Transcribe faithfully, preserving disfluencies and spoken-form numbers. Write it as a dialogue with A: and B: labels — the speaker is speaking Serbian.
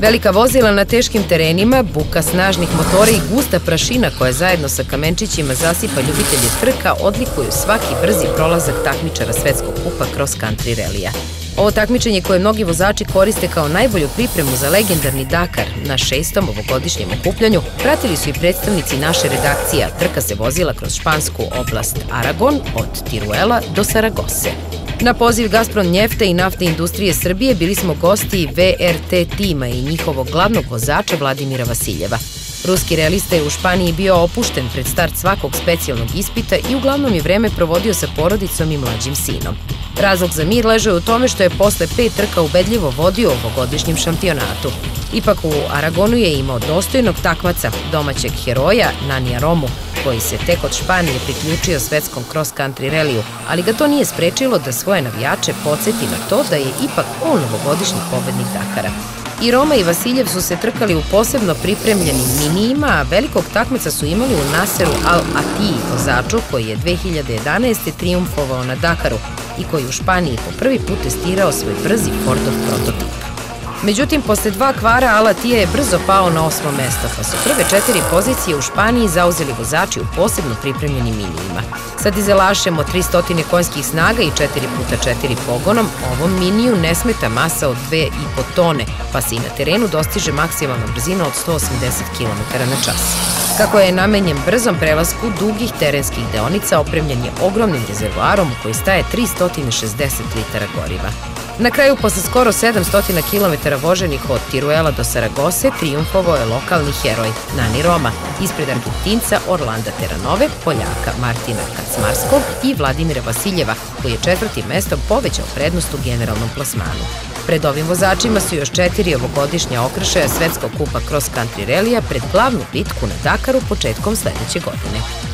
A: Velika vozila na teškim terenima, buka snažnih motora i gusta prašina koja zajedno sa kamenčićima zasipa ljubitelje trka odlikuju svaki brzi prolazak takmičara svetskog kupa cross country relija. Ovo takmičenje koje mnogi vozači koriste kao najbolju pripremu za legendarni Dakar na šestom ovogodišnjem okupljanju pratili su i predstavnici naše redakcije, a trka se vozila kroz špansku oblast Aragon od Tiruela do Saragose. Na poziv Gazprom Njefte i Naftne industrije Srbije bili smo gosti V R T tima i njihovog glavnog vozača Vladimira Vasiljeva. Ruski relista je u Španiji bio opušten pred start svakog specijalnog ispita i uglavnom je vreme provodio sa porodicom i mlađim sinom. Razlog za mir ležao u tome što je posle pet trka ubedljivo vodio ovogodišnjem šampionatu. Ipak u Aragonu je imao dostojnog takmaca, domaćeg heroja Nanija Romu, koji se tek od Španije priključio svetskom cross country reliju, ali ga to nije sprečilo da svoje navijače podsjeti na to da je ipak on novogodišnji pobednik Dakara. I Roma i Vasiljev su se trkali u posebno pripremljenim minijima, a velikog takmeca su imali u Naseru Al-Atiji, vozaču koji je dve hiljade jedanaeste. trijumfovao na Dakaru i koji u Španiji po prvi put testirao svoj brzi Fordov prototip. Međutim, posle dva kvara Al-Atija je brzo pao na osmo mesto, pa su prve četiri pozicije u Španiji zauzeli vozači u posebno pripremljenim minijima. Sa dizelašem od tristo konjskih snaga i četiri puta četiri pogonom, ovom miniju ne smeta masa od dve i po tone, pa se i na terenu dostiže maksimalna brzina od sto osamdeset kilometara na čas. Kako je namenjen brzom prelasku dugih terenskih deonica, opremljen je ogromnim rezervoarom u koji staje tristo šezdeset litara goriva. Na kraju, posle skoro sedamsto kilometara voženih od Tiruela do Saragose, trijumfovao je lokalni heroj Nani Roma, ispred Argentinca Orlanda Terranove, Poljaka Martina Kacmarskog i Vladimira Vasiljeva, koji je četvrtim mestom povećao prednost u generalnom plasmanu. Pred ovim vozačima su još četiri ovogodišnja okršaja svetskog kupa cross country relija pred glavnu bitku na Dakaru početkom sledeće godine.